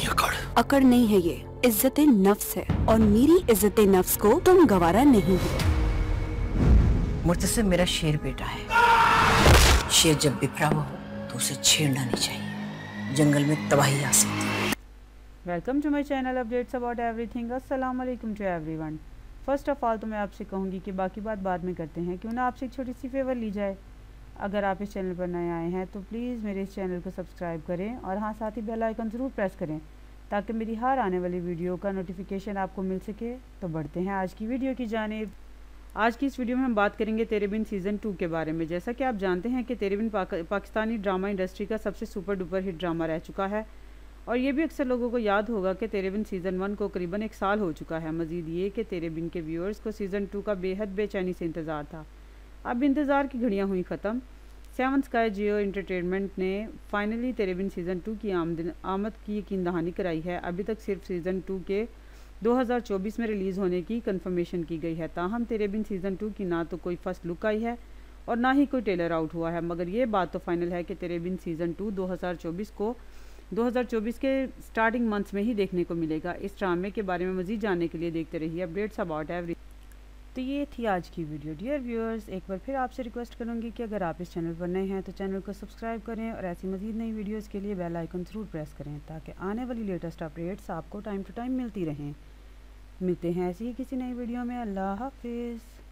नहीं अकड़। अकड़ नहीं है, ये इज्जत नफ्स है और मेरी इज्जत नफ्स को तुम गवारा नहीं हो। मुर्तसिम मेरा शेर बेटा है। शेर जब बिखरा हुआ हो तो उसे छेड़ना नहीं चाहिए, जंगल में तबाही आ सकती है। Welcome to my channel updates about everything. अस्सलाम वालेकुम to everyone. First of all तो मैं आपसे कहूँगी कि बाकी बात बाद में करते हैं, क्यों ना आपसे एक छोटी सी फेवर ली जाए। अगर आप इस चैनल पर नए आए हैं तो प्लीज़ मेरे इस चैनल को सब्सक्राइब करें और हाँ, साथ ही बेल आइकन ज़रूर प्रेस करें ताकि मेरी हर आने वाली वीडियो का नोटिफिकेशन आपको मिल सके। तो बढ़ते हैं आज की वीडियो की जानिब। आज की इस वीडियो में हम बात करेंगे तेरे बिन सीज़न 2 के बारे में। जैसा कि आप जानते हैं कि तेरे बिन पाकिस्तानी ड्रामा इंडस्ट्री का सबसे सुपर डुपर हिट ड्रामा रह चुका है और ये भी अक्सर लोगों को याद होगा कि तेरे बिन सीज़न 1 को करीबन 1 साल हो चुका है। मज़ीद ये कि तेरे बिन के व्यूअर्स को सीज़न 2 का बेहद बेचैनी से इंतज़ार था। अब इंतज़ार की घड़ियाँ हुई ख़त्म। 7 स्काई जियो एंटरटेनमेंट ने फाइनली तेरे बिन सीज़न 2 की आमद की यकीन दहानी कराई है। अभी तक सिर्फ सीज़न 2 के 2024 में रिलीज़ होने की कंफर्मेशन की गई है। ताहम तेरे बिन सीज़न 2 की ना तो कोई फर्स्ट लुक आई है और ना ही कोई टेलर आउट हुआ है, मगर ये बात तो फाइनल है कि तेरे बिन सीज़न 2 2024 के स्टार्टिंग मंथ्स में ही देखने को मिलेगा। इस ड्रामे के बारे में मज़ीद जानने के लिए देखते रहिए अपडेट्स अबाउट एवरी। तो ये थी आज की वीडियो। डियर व्यूअर्स, एक बार फिर आपसे रिक्वेस्ट करूँगी कि अगर आप इस चैनल पर नए हैं तो चैनल को सब्सक्राइब करें और ऐसी मज़ीद नई वीडियोज़ के लिए बेल आइकन ज़रूर प्रेस करें ताकि आने वाली लेटेस्ट अपडेट्स आपको टाइम टू टाइम मिलती रहें। मिलते हैं ऐसी ही किसी नई वीडियो में। अल्लाह हाफिज़।